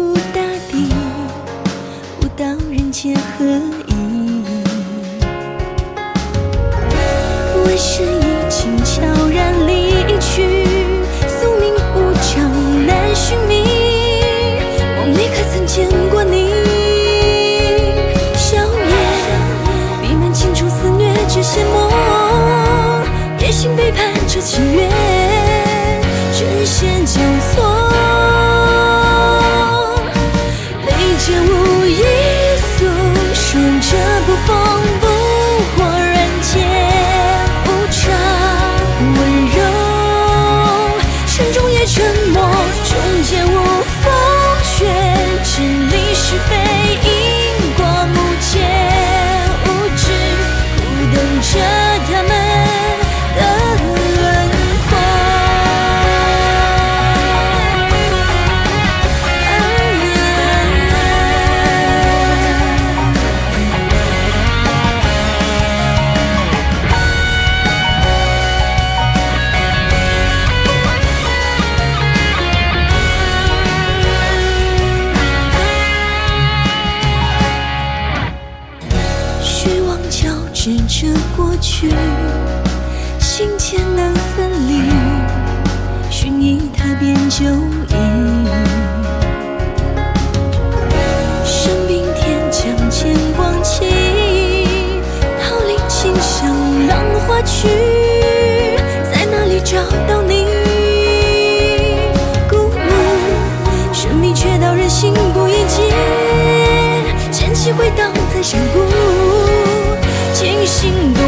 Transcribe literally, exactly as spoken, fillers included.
不大地，悟到人间何意。为谁已经悄然离去？宿命无常难寻觅。梦里可曾见过你？笑颜弥漫情中肆虐这些梦，野心背叛着情缘，针线交错。眉间无意诉说着不疯不火，人间无常温柔，沉重也沉默，终结无风雪，真理是非因果目前无知，苦等着他们的轮廓。虚妄交织着过去，心间难分离，寻一踏遍旧忆。生并天将剑光起，桃林清香浪花去，在哪里找到你？故木神秘却道人心不一结，剑气回荡在山谷，惊醒。